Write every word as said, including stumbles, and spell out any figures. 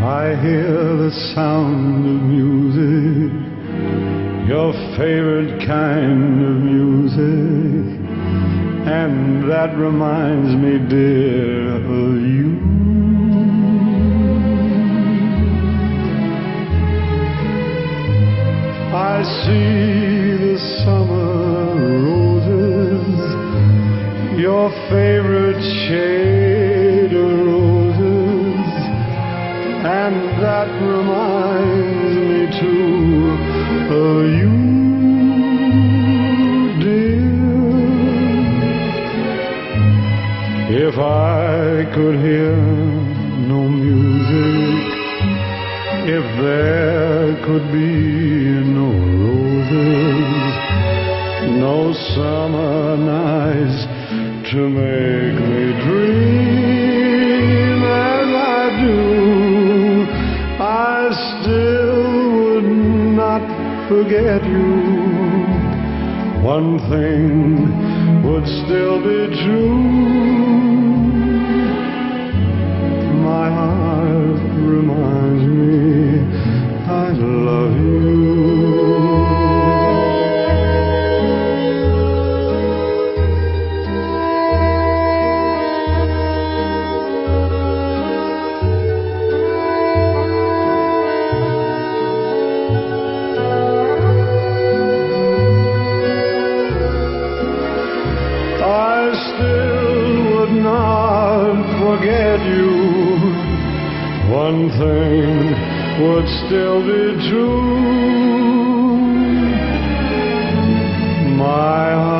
I hear the sound of music, your favorite kind of music, and that reminds me, dear, of you. I see the summer roses, your favorite shade of roses, and that reminds me too of you, dear. If I could hear no music, if there could be no roses, no summer nights to make me dream as I do, I still would not forget you. One thing would still be true. My heart reminds me I love you. I still would not forget you. One thing would still be true. My heart